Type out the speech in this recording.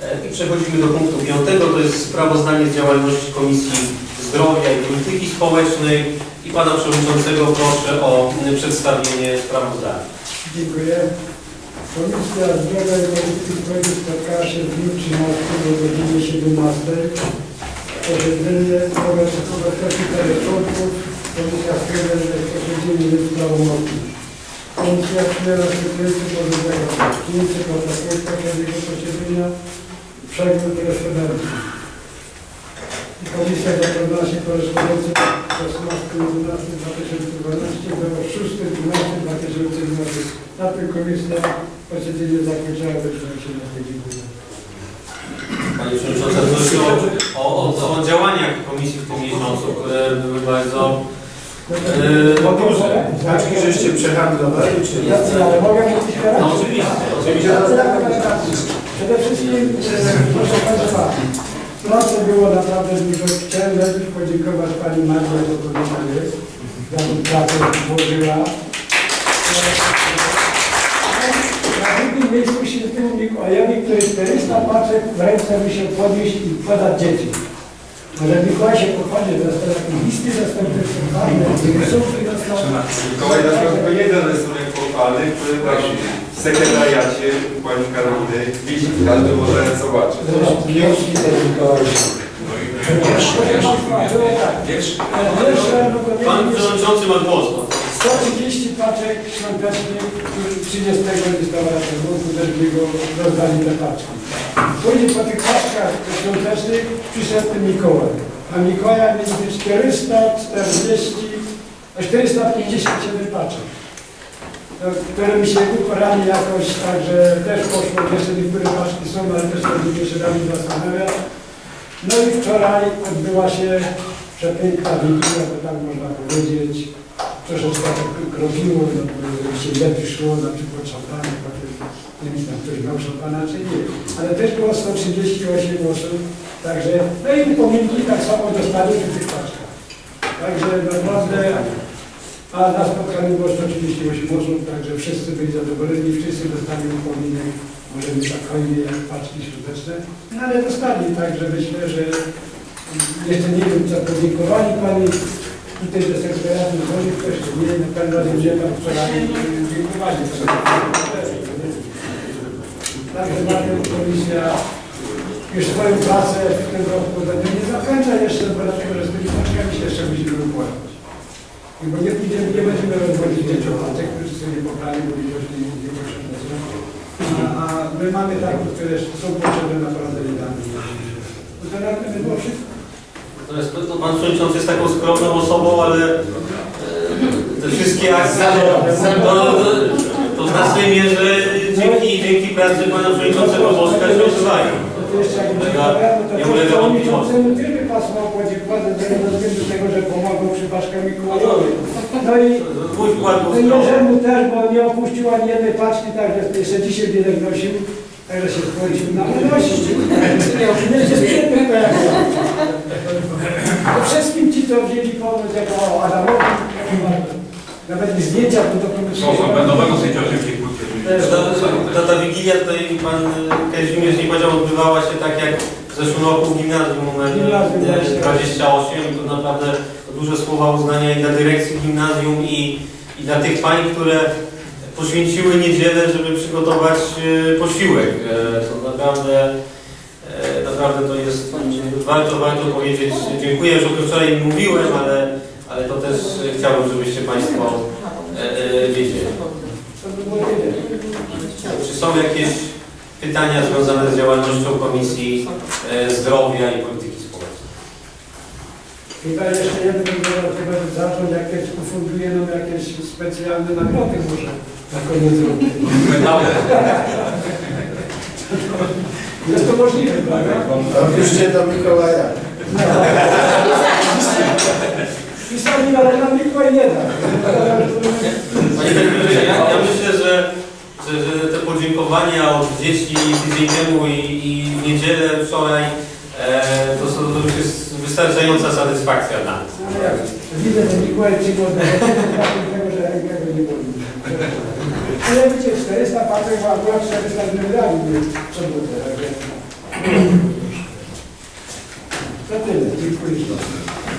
I przechodzimy do punktu 5. To jest sprawozdanie z działalności Komisji Zdrowia i Polityki Społecznej. I Pana Przewodniczącego proszę o przedstawienie sprawozdania. Dziękuję. Komisja Zdrowia i Polityki Społecznej spotkała się w dniu 13 o godzinie 17. Posiedzenie obecności członków. Komisja stwierdza, że posiedzenie jest prawomocne. Komisja przyjęła następujący porządek. Przyjęcie protokołu poprzedniego posiedzenia, przegląd korespondencji. Komisja zapoznała się korespondencją 16.11.2012 do 6.12.2012. Na tym komisja posiedzenie zakończyła się na tej dziękuję. Panie Przewodniczący, proszę o działaniach Komisji w tym miesiącu, które były bardzo duże. Znaczki, żeście przehandlowali, czy nie? Ale mogę mówić teraz? No oczywiście. Przede wszystkim, proszę Państwa, pracy było naprawdę dużo. Chciałem najpierw podziękować Pani Marcie za komentarze, za tę pracę włożyła. Na drugim miejscu Świętemu Mikołajowi, który 400 paczek w ręce musiał podnieść i podać dzieci. Może Mikołaj się pochwali, że dostał jakieś listy zastępne, rysunki dostał. Mikołaj dostał tylko jeden rysunek pochwalny, który właśnie w sekretariacie Pani Karoliny wisi, każdy może zobaczyć. Pan Przewodniczący ma głos. 130 paczek świątecznych 30 listopada tego roku też go rozdali te paczki. Później po tych paczkach świątecznych przyszedł ten Mikołaj. A Mikołaja między 457 paczek, które mi się uporali jakoś, także też poszło, jeszcze niektóre paczki są, ale też to się dami zastanawia. No i wczoraj odbyła się przepiękna wigilia, bo tak można powiedzieć. Troszeczkę tak kropiło, no, się lepiej szło, na przykład szampana, nie wiem, tam ktoś miał szampana, czy nie. Ale też było 138 osób, także, no i upominki tak samo dostali w tych paczkach. Także naprawdę, a na spotkaniu było 138 osób, także wszyscy byli zadowoleni, wszyscy dostali upominek, może nie tak hojnie jak paczki świąteczne, no ale dostali, także myślę, że jeszcze nie wiem, co podziękowali Pani. Tutaj do sekretariatu chodzi ktoś, nie, na pewno ludzie tam wczoraj dziękowali. Także na tym komisja już swoją pracę w tym roku nie zakończa jeszcze, bo dlatego, że z tymi paczkami się jeszcze musimy upłynąć. Bo nie będziemy rozwodzić dzieciątek, którzy sobie nie pobrali, bo nie potrzebne są. A my mamy takie, które są potrzebne naprawdę nie damy. To na tym było wszystko. To Pan Przewodniczący jest taką skromną osobą, ale te wszystkie akcje to w znacznej mierze dzięki pracy Pana Przewodniczącego Boska się odbywają. Nie ulega wątpliwości. Wiele pasował podziękować ze względu tego, że pomagał przy paczkach Mikołajowej. No i Jerzemu też, bo nie opuścił ani jednej paczki, także jeszcze dzisiaj biedek nosił. Także się spojrzył na nosić. Będzie sprzętny wszystkim ci, co wzięli pomoc, jako Adamowi, nawet zdjęcia do dokumentu. Nowego sędziowego się Ta wigilia, tutaj Pan Kazimierz nie powiedział, odbywała się tak jak w zeszłym roku w gimnazjum numer 28. To naprawdę duże słowa uznania i dla dyrekcji gimnazjum i dla tych pań, które poświęciły niedzielę, żeby przygotować posiłek. To naprawdę to jest, warto powiedzieć, dziękuję, że o tym wczoraj mówiłem, ale to też chciałbym, żebyście Państwo wiedzieli. Czy są jakieś pytania związane z działalnością Komisji Zdrowia i Polityki Społecznej? Chyba jeszcze jeden chyba zaczął jakieś, ufunduje nam jakieś specjalne nagrody może na koniec roku. Jest to możliwe, prawda? Piszcie do Mikołaja. Pisali, ale na Mikołaj nie da. Panie Kazimierzu, ja myślę, że te podziękowania od dzieci tydzień temu i w niedzielę wczoraj to już jest wystarczająca satysfakcja dla nas. Widzę, że Mikołaj przygoda, tego, że rękego nie boli. Ale wiecie, 400 paczek, bo akurat 400 wybrali w sobotę. To tyle, dziękuję.